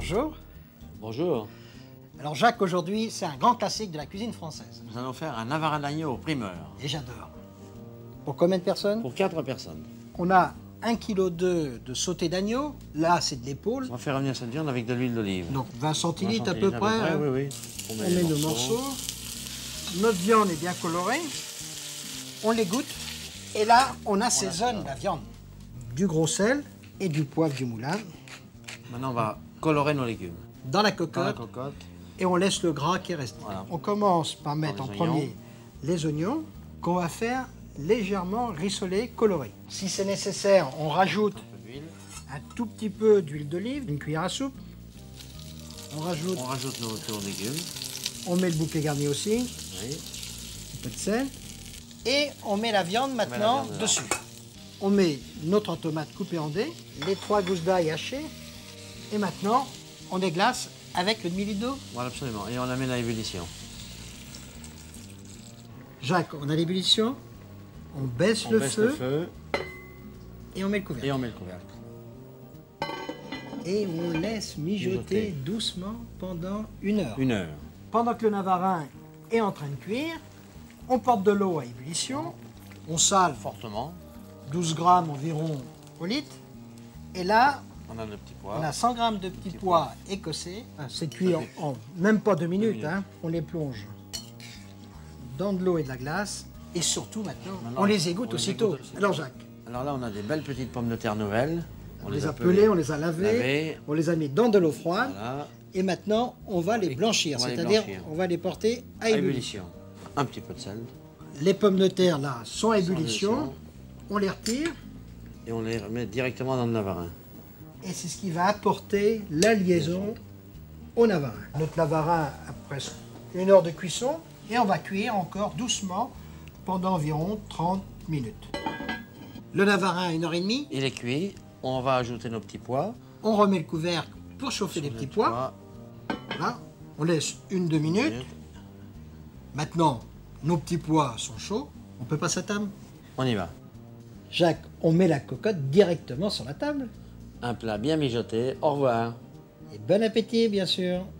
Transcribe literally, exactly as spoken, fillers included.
Bonjour. Bonjour. Alors Jacques, aujourd'hui, c'est un grand classique de la cuisine française. Nous allons faire un navarin d'agneau au primeur. Et j'adore. Pour combien de personnes? Pour quatre personnes. On a un virgule deux kilos de sauté d'agneau. Là, c'est de l'épaule. On va faire revenir cette viande avec de l'huile d'olive. Donc vingt centilitres vingt à peu près. centilitres à peu hein. près, oui, oui. On met, nos morceaux. Notre viande est bien colorée. On les goûte. Et là, on assaisonne la viande. Du gros sel et du poivre du moulin. Maintenant, on va colorer nos légumes. Dans la Dans cocotte. la cocotte. Et on laisse le gras qui reste. Voilà. On commence par mettre en les premier oignons. les oignons qu'on va faire légèrement rissoler, colorés. Si c'est nécessaire, on rajoute Un peu d'huile. un tout petit peu d'huile d'olive, une cuillère à soupe. On rajoute, On rajoute nos, nos légumes. on met le bouquet garni aussi, Oui. un peu de sel. Et on met la viande maintenant viande dedans. dessus. On met notre tomate coupée en dés, les trois gousses d'ail hachées. Et maintenant, on déglace avec le demi-litre d'eau. Voilà, absolument. Et on la met à ébullition. Jacques, on a l'ébullition. On baisse, On le, baisse feu, le feu et on met le couvercle. et on met le couvercle. Et on laisse mijoter, Mijoter. doucement pendant une heure. Une heure. Pendant que le navarin est en train de cuire, on porte de l'eau à ébullition, on sale Fortement. douze grammes environ au litre, et là, On a le petit pois. on a cent grammes de petits pois écossais. C'est cuit en, en même pas deux minutes, minutes. hein. On les plonge dans de l'eau et de la glace, et surtout maintenant, Maintenant, on les égoutte on les aussitôt. égoutte aussitôt. Alors Jacques, Alors là, on a des belles petites pommes de terre nouvelles. on, les a pelées, on les a lavées, lavées. on les a mis dans de l'eau froide, Voilà. et maintenant, on va les blanchir, On va les c'est-à-dire blanchir. on va les porter à À ébullition. ébullition. Un petit peu de sel. Les pommes de terre, là, sont à ébullition. ébullition. On les retire. Et on les remet directement dans le navarin. Et c'est ce qui va apporter la liaison au navarin. Notre navarin a presque une heure de cuisson. Et on va cuire encore doucement pendant environ trente minutes. Le navarin, une heure et demie. Il est cuit. On va ajouter nos petits pois. On remet le couvercle pour chauffer les petits pois. Voilà. On laisse une, deux minutes. minutes. Maintenant, nos petits pois sont chauds. On peut passer à table. On y va. Jacques, on met la cocotte directement sur la table. Un plat bien mijoté. Au revoir. Et bon appétit, bien sûr.